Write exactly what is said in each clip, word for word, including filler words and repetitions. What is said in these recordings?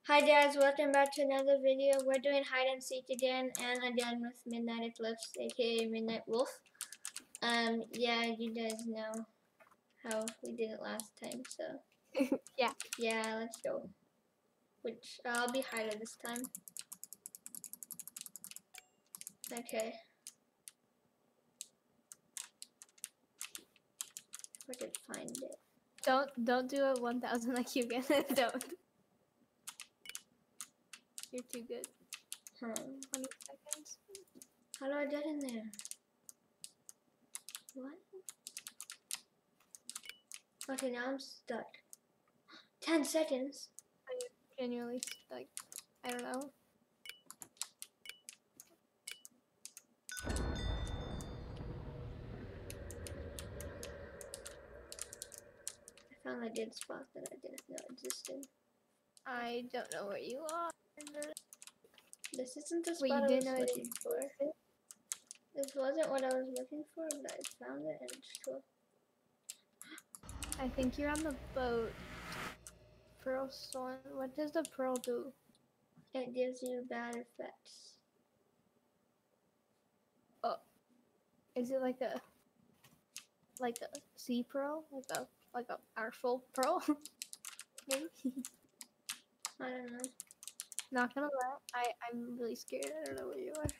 Hi guys, welcome back to another video. We're doing hide and seek again, and again with Midnight Eclipse, aka Midnight Wolf. Um, yeah, you guys know how we did it last time, so Yeah. yeah, let's go. Which uh, I'll be hider this time. Okay. If I could find it. Don't don't do it one thousand like you get it. Don't. You're too good. Hmm. twenty seconds. How do I get in there? What? Okay, now I'm stuck. Ten seconds. I'm genuinely like, I don't know. I found a good spot that I didn't know existed. I don't know where you are. This isn't the Wait, spot you I didn't was know it looking for. existed? This wasn't what I was looking for, but I found it and it's cool. I think you're on the boat. Pearl Storm. What does the pearl do? It gives you bad effects. Oh, is it like a like a sea pearl? Like a like a actual pearl? Maybe. I don't know. Not gonna lie, I I'm really scared. I don't know where you are.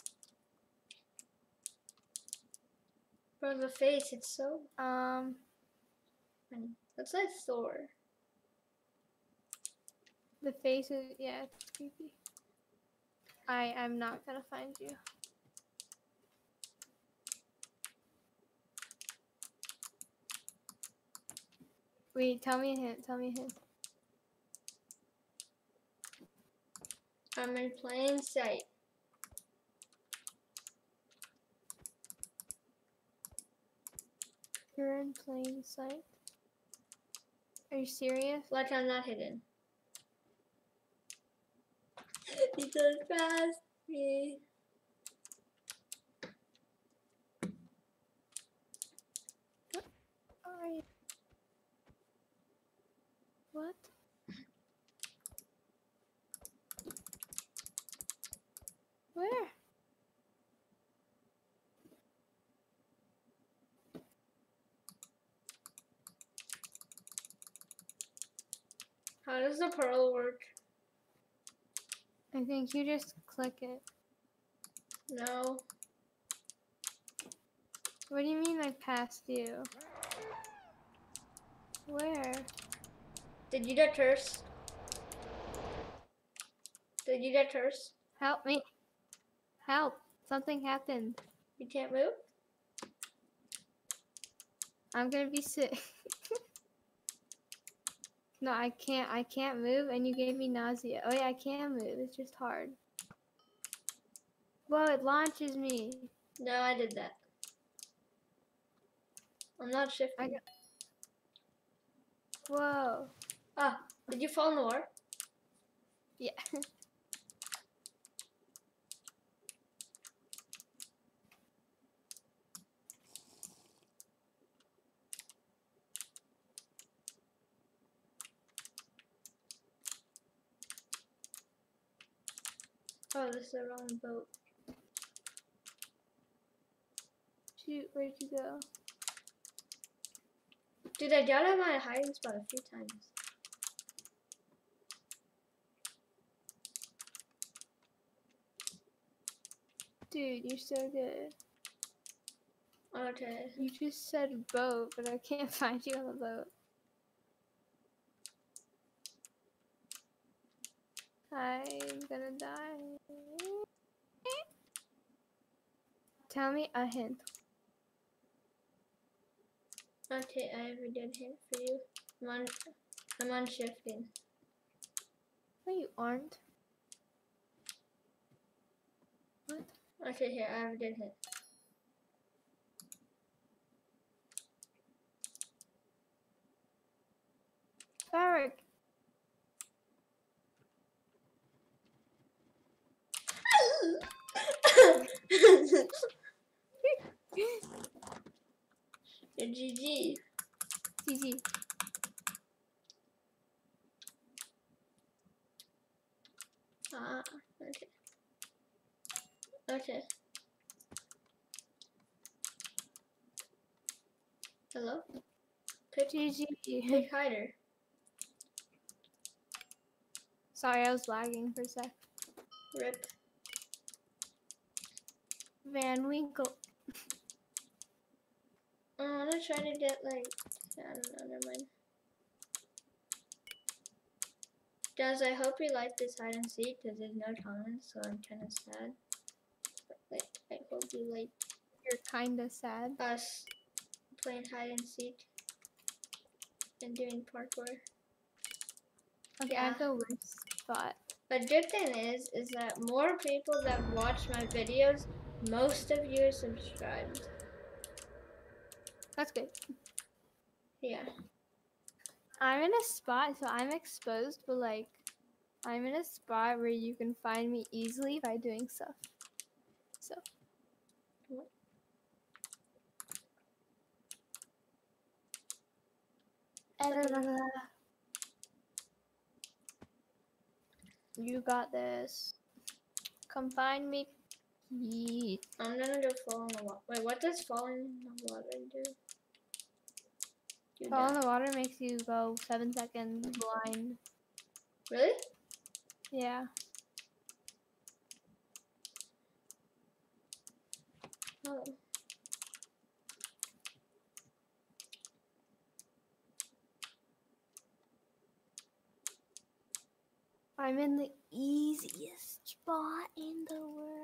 Bro, the face, it's so Um. funny. Looks like Thor. The face is, yeah, it's creepy. I, I'm not gonna find you. Wait, tell me a hint, tell me a hint. I'm in plain sight. You're in plain sight. Are you serious? Like I'm not hidden. He goes past me. Are you? What? Where? How does the pearl work? I think you just click it. No. What do you mean I passed you? Where? Did you get cursed? Did you get cursed? Help me. Help. Something happened. You can't move? I'm gonna be sick. No, I can't. I can't move, and you gave me nausea. Oh yeah, I can move. It's just hard. Whoa, it launches me. No, I did that. I'm not shifting. I got... Whoa. Ah, did you fall in the water? Yeah. Oh, this is the wrong boat. Shoot, where'd you go? Dude, I got out of my hiding spot a few times. Dude, you're so good. Okay. You just said boat, but I can't find you on the boat. I'm gonna die. Tell me a hint. Okay, I have a good hint for you. I'm on, I'm on shifting. No, you aren't. What? Okay, here, I have a good hint. Varric. G G. G G. Ah, okay. Okay. Hello? Pick, G G. pick hider. Sorry, I was lagging for a sec. Rip. Van Winkle. I wanna try to get like, I don't know, never mind. Guys, I hope you like this hide and seek because there's no comments, so I'm kind of sad. But, like, I hope you like You're kinda sad. us playing hide and seek and doing parkour. Okay, I have the worst spot. The good thing is, is that more people that watch my videos, most of you are subscribed. That's good. Yeah. I'm in a spot, so I'm exposed, but like, I'm in a spot where you can find me easily by doing stuff. So. What? You got this. Come find me. Yeet. I'm gonna go fall in the water. Wait, what does falling in the water do? Do Fall in that. the water makes you go seven seconds blind. Really? Yeah. Oh. I'm in the easiest spot in the world.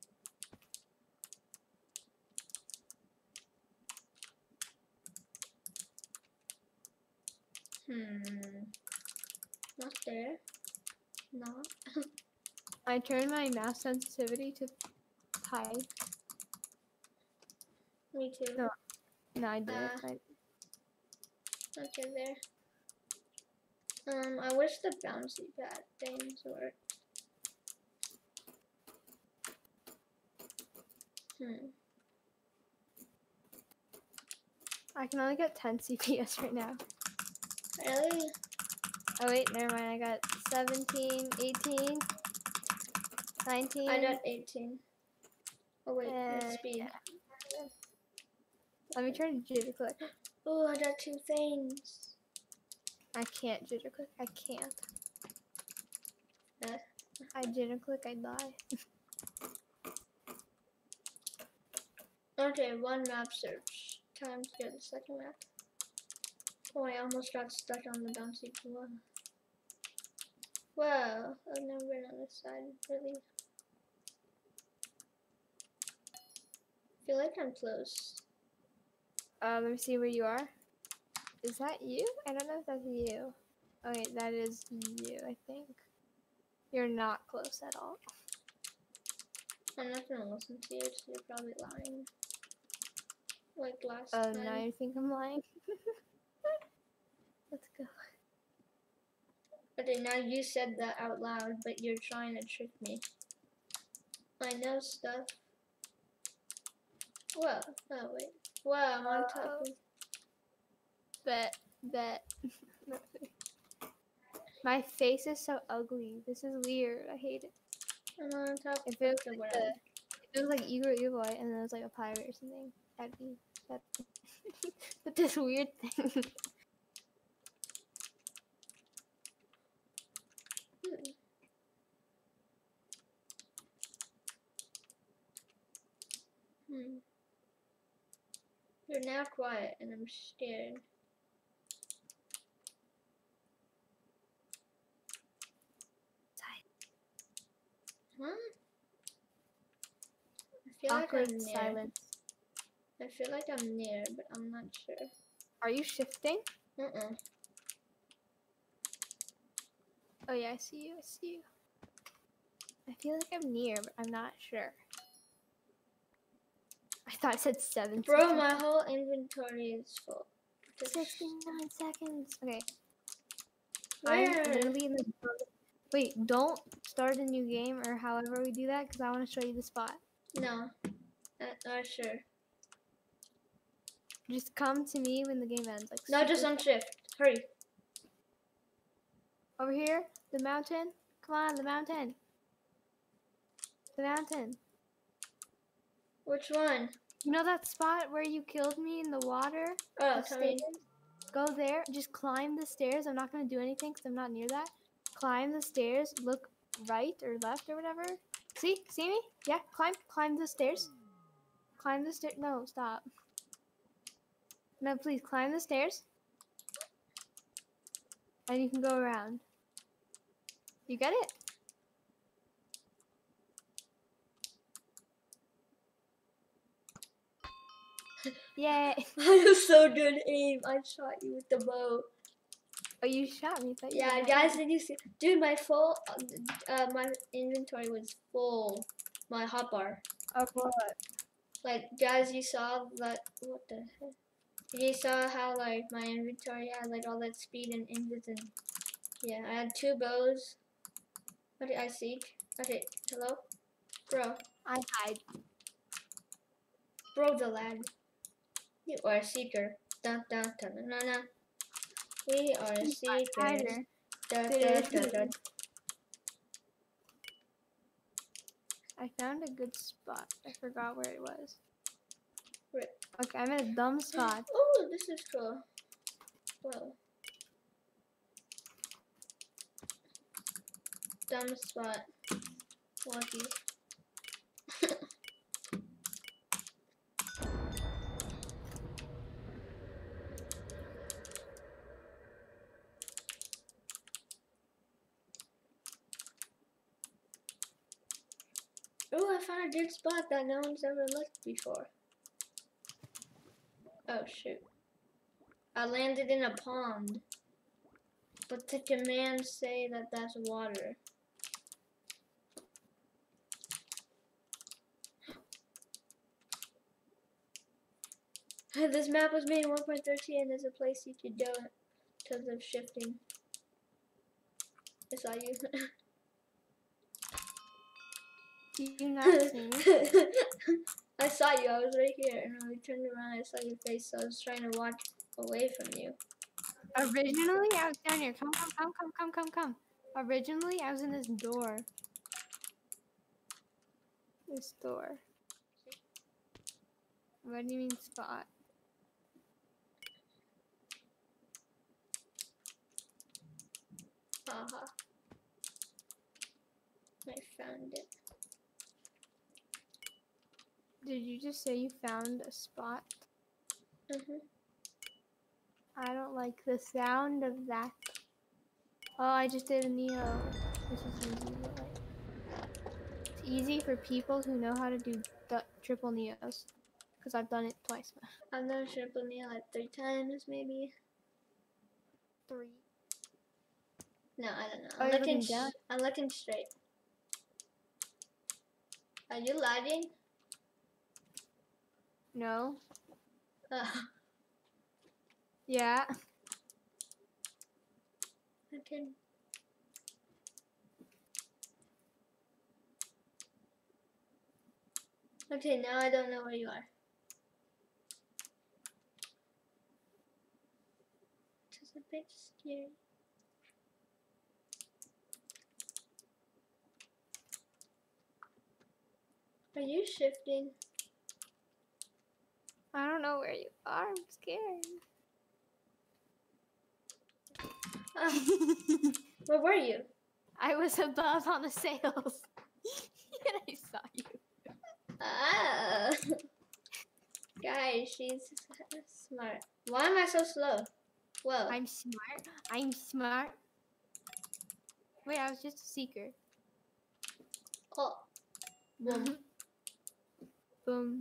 Hmm. Not there. Not. I turned my mouse sensitivity to high. Me too. No. No, I did. Uh, I, Okay, there. Um, I wish the bouncy pad things worked. Hmm. I can only get ten C P S right now. Really? Oh wait, never mind. I got seventeen, eighteen, nineteen. I got eighteen. Oh wait, Uh, what's speed? yeah. Let me try to jitter click. Oh, I got two things. I can't jitter click. I can't. Uh, I jitter click. I die. Okay, one map search. Time to get the second map. Oh, I almost got stuck on the bouncy pool. Wow, I've never been on this side, really. I feel like I'm close. Uh, let me see where you are. Is that you? I don't know if that's you. Okay, that is you, I think. You're not close at all. I'm not gonna listen to you, so you're probably lying. Like last Oh, time. now you think I'm lying? Let's go. Okay, now you said that out loud, but you're trying to trick me. I know stuff. Whoa, oh wait. Wow, I'm on top of... Bet, bet. My face is so ugly. This is weird. I hate it. I'm on top If of it was the like, world. a, if it was like Igor Evoy and then it was like a pirate or something, that'd be that. But this weird thing. Hmm. Hmm. You're now quiet, and I'm scared. Huh? I feel Awkward like I'm near. silence. I feel like I'm near, but I'm not sure. Are you shifting? Uh-uh. Oh yeah, I see you. I see you. I feel like I'm near, but I'm not sure. I thought it said seven. Bro, seconds. my whole inventory is full. Just- sixty-nine seconds. Okay. Where? I'm literally in the. Wait, don't start a new game or however we do that because I want to show you the spot. No. Uh, uh, sure. Just come to me when the game ends. Like No, just super on shift. Hurry. over here, the mountain. Come on, the mountain. The mountain. Which one? You know that spot where you killed me in the water? Oh, The tell me. stairs? Go there. Just climb the stairs. I'm not gonna do anything because I'm not near that. Climb the stairs. Look right or left or whatever. See? See me? Yeah. Climb. Climb the stairs. Climb the stairs. No, stop. No, please climb the stairs. And you can go around. You get it? Yay. I was so good aim. I shot you with the bow. Oh, you shot me. Thought you Yeah, got guys, me. did you see? Dude, my full, uh, my inventory was full. My hotbar. Of what? Like, guys, you saw that? What the heck? You saw how like my inventory had like all that speed and invis and yeah, I had two bows. What did I seek? Okay, hello, bro, I hide. bro, the lad. You are a seeker. Dun dun dun dun dun. dun. We are seekers. Hider. Dun, dun, dun, dun. I found a good spot. I forgot where it was. Right. Okay, I'm in a dumb spot. Oh, this is cool. Whoa. Dumb spot. Lucky. Oh, I found a good spot that no one's ever looked before. Oh shoot. I landed in a pond. But the commands say that that's water. This map was made in one point thirteen and there's a place you could go because of shifting. I saw you. Do you not see me? I saw you, I was right here, and when we turned around, I saw your face, so I was trying to walk away from you. Originally, I was down here. Come, come, come, come, come, come, come. Originally, I was in this door. This door. What do you mean spot? Haha. I found it. Did you just say you found a spot? Mhm. I don't like the sound of that. Oh, I just did a Neo. This is easy. But like, it's easy for people who know how to do du- triple Neos. Because I've done it twice. I've done triple Neo like three times, maybe. Three. No, I don't know. Oh, I'm you're looking. looking down? Sh I'm looking straight. Are you lagging? No. Uh, Yeah. okay. Okay, now I don't know where you are. Just a bit scary. Are you shifting? I don't know where you are. I'm scared. Uh, where were you? I was above on the sails. And I saw you. Ah. Guys, she's smart. Why am I so slow? Whoa. I'm smart. I'm smart. Wait, I was just a seeker. Oh. Boom. Boom.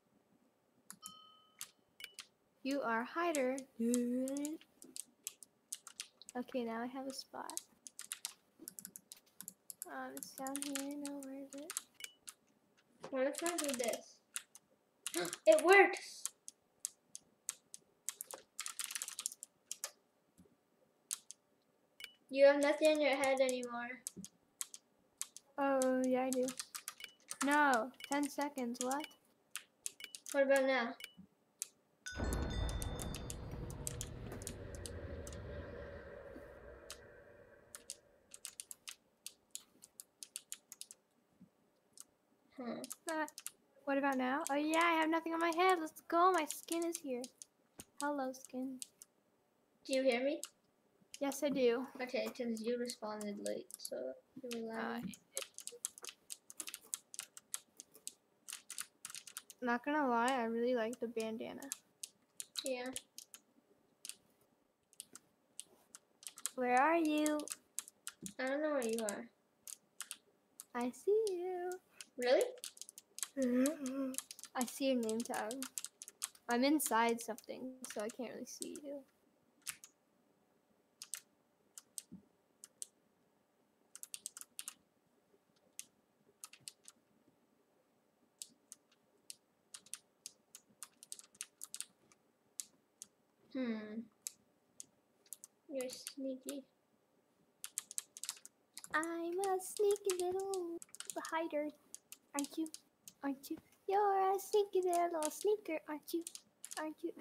You are hider. Okay, now I have a spot. Um, it's down here. No, where is it? What if I do this? It works! You have nothing in your head anymore. Oh, yeah, I do. No, ten seconds. What? What about now? Hmm. Uh, what about now? Oh yeah, I have nothing on my head. Let's go. My skin is here. Hello, skin. Do you hear me? Yes, I do. Okay, because you responded late, so you were Uh, lagging. not gonna lie, I really like the bandana. Yeah. Where are you? I don't know where you are. I see you. Really? I see your name tag. I'm inside something, so I can't really see you. Hmm. You're sneaky. I'm a sneaky little hider, aren't you? Aren't you? You're a sneaky little sneaker, aren't you? Aren't you?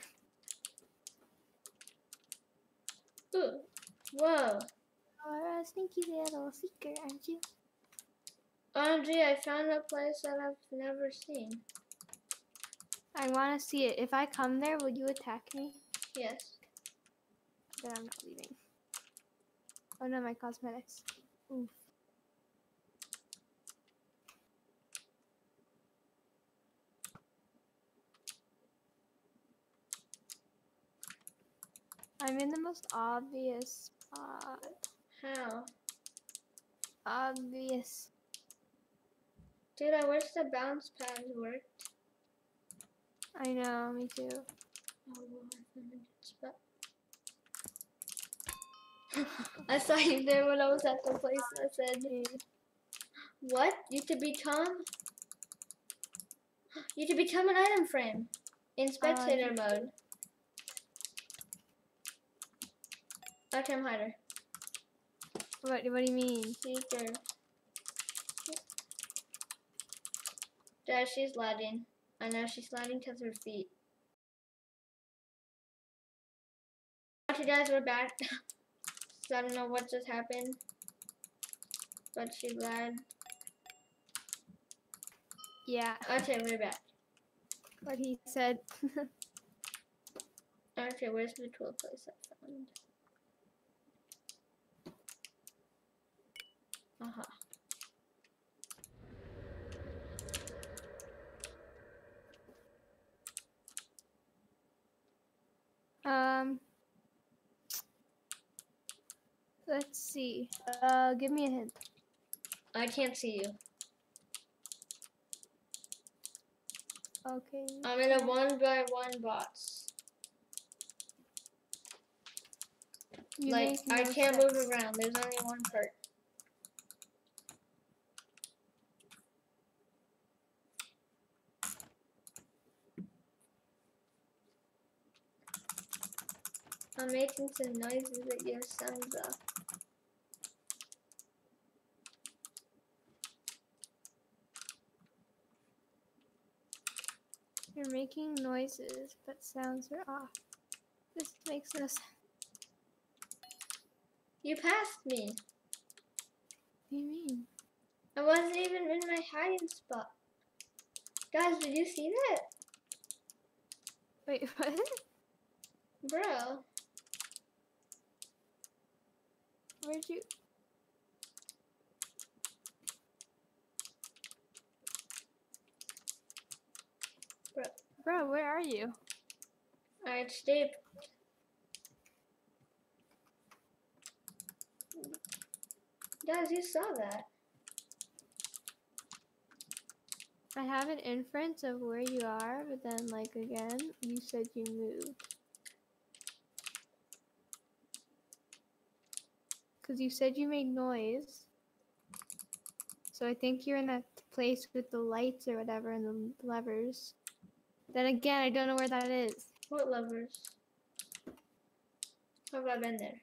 Ooh. Whoa. You're a sneaky little seeker, aren't you? Andre, I found a place that I've never seen. I want to see it. If I come there, will you attack me? Yes. Then I'm not leaving. Oh no, my cosmetics. Oof. I'm in the most obvious spot. How? Obvious. Dude, I wish the bounce pads worked. I know, me too. Oh, well, I found a good spot. I saw you there when I was at the place. I said, what? You to become? You to become an item frame in spectator Uh, mode. Okay, I'm hider. What, what do you mean? Seeker. There, she's lagging. I know she's lagging because her feet. Okay, guys, we're back. So I don't know what just happened, but she lagged. Yeah, Okay, we're back. what he said. Okay, where's the tool place I found? Uh-huh. um, let's see. Uh, give me a hint. I can't see you. Okay. I'm in a one by one box. You Like, make I no can't sense. move around. There's only one part. I'm making some noises that give sounds off. You're making noises, but sounds are off. This makes no sense. You passed me. What do you mean? I wasn't even in my hiding spot. Guys, did you see that? Wait, what? Bro. Where'd you? Bro. Bro, where are you? Alright, stay. Guys, you saw that. I have an inference of where you are, but then, like, again, you said you moved. Because you said you made noise. So I think you're in that place with the lights or whatever and the levers. Then again, I don't know where that is. What levers? Have I been there?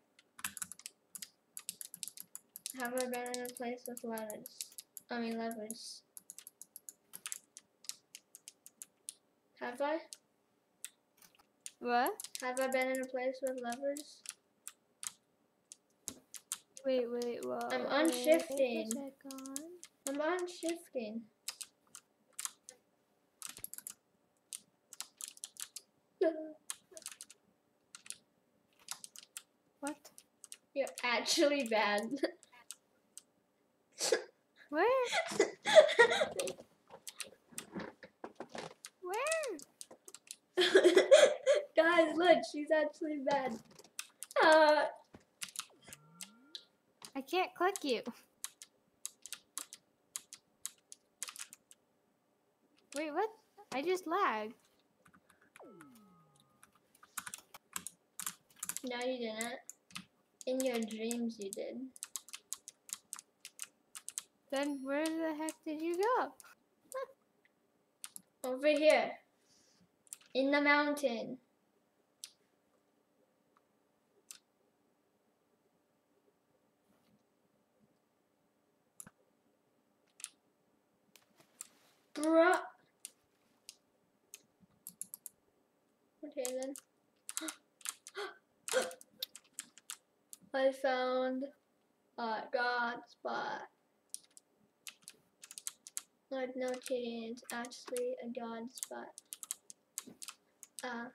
Have I been in a place with ladders? I mean levers. Have I? What? Have I been in a place with levers? Wait, wait, whoa. I'm wait a unshifting. second. I'm unshifting. What? You're actually bad. Where? Where? Guys, look, she's actually bad. Uh, I can't click you. Wait, what? I just lagged. no, you didn't. In your dreams, you did. Then where the heck did you go? Over here. In the mountain. Bruh. Okay then. I found a god spot. Like, no kidding, it's actually a god spot. Uh.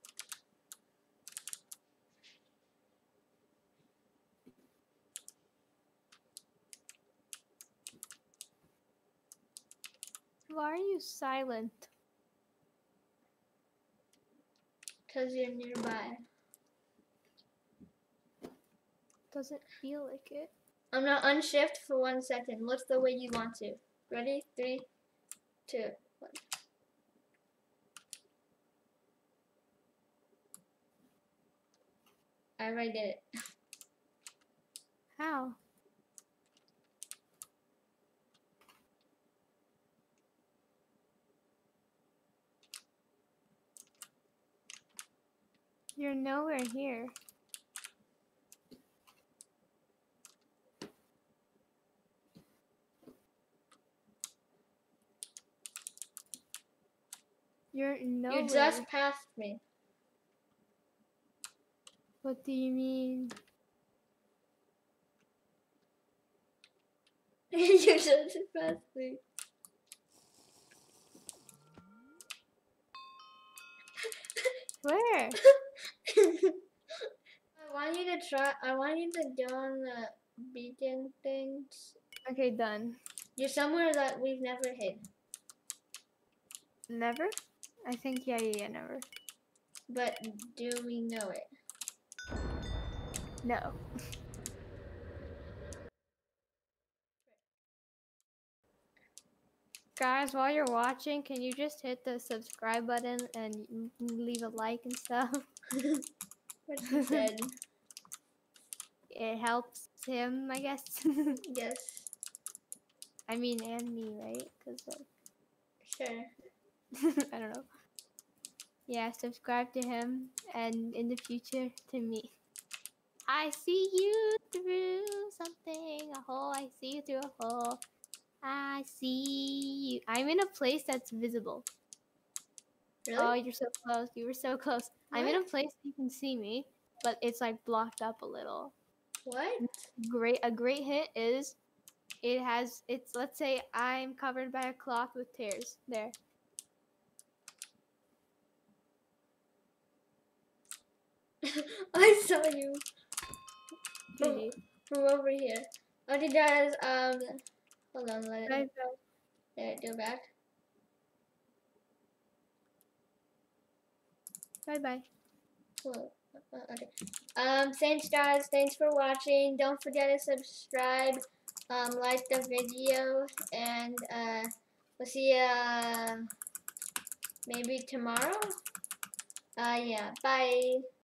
Why are you silent? Cause you're nearby. Doesn't feel like it. I'm gonna unshift for one second. Look the way you want to. Ready? Three, two, one. I already did it. How? You're nowhere here. You're nowhere. You just passed me. What do you mean? You just passed me. Where? I want you to try. I want you to go on the beacon things. Okay, done. You're somewhere that we've never hit. Never? I think, yeah, yeah, yeah, never. But do we know it? No. Guys, while you're watching, can you just hit the subscribe button and m- leave a like and stuff? What she said. It helps him, I guess. Yes. I mean, and me, right? Because, like, Sure. I don't know. Yeah, subscribe to him, and in the future, to me. I see you through something, a hole. I see you through a hole. I see you. I'm in a place that's visible. Really? Oh, you're so close. You were so close. I'm in a What? place you can see me, but it's like blocked up a little. What? Great. A great hint is it has. It's let's say I'm covered by a cloth with tears. There. I saw you from, G G. from over here. Okay, guys. Um, hold on. Let it. Guys, Let it go back. bye bye. Cool. Uh, Okay. Um, thanks guys. Thanks for watching. Don't forget to subscribe. Um, like the video, and uh, we'll see you uh, maybe tomorrow. Uh, yeah. Bye.